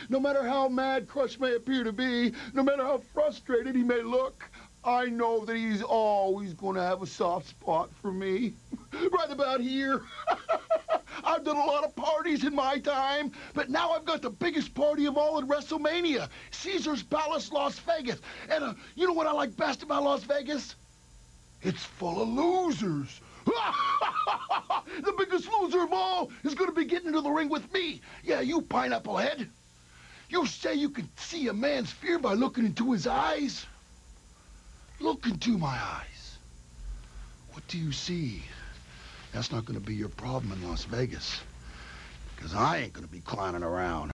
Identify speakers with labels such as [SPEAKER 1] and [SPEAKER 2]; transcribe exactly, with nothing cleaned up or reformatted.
[SPEAKER 1] No matter how mad Crush may appear to be, no matter how frustrated he may look, I know that he's always going to have a soft spot for me. Right about here. I've done a lot of parties in my time, but now I've got the biggest party of all in WrestleMania, Caesar's Palace, Las Vegas. And uh, you know what I like best about Las Vegas? It's full of losers. The biggest loser of all is going to be getting into the ring with me. Yeah, you pineapple head. You say you can see a man's fear by looking into his eyes? Look into my eyes. What do you see? That's not going to be your problem in Las Vegas, because I ain't going to be clowning around.